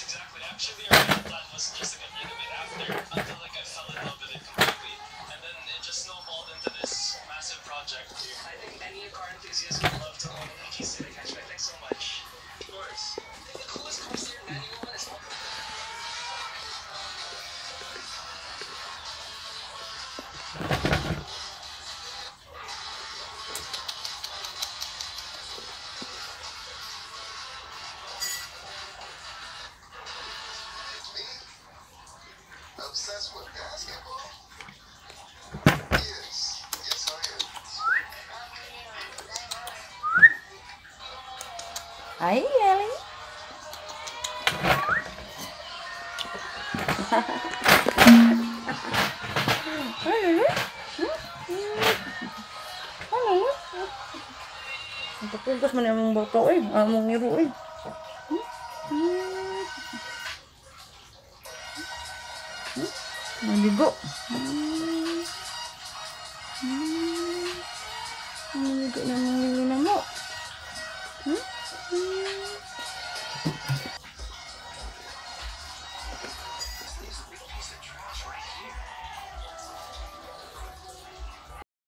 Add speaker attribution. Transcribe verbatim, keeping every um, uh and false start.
Speaker 1: exactly. Actually, our plan was just to get rid of it after, until like I fell in love with it completely, and then it just snowballed into this massive project. I think any car enthusiast would love to own an A G Civic hatchback. Thanks so much. Of course. I think the coolest car steer manual one is.
Speaker 2: Obsessed with basketball? Yes, yes I am.
Speaker 3: Hi, Ellie. Pagpuntas man yung boto eh, among niro eh. Maligo. Maligo naman.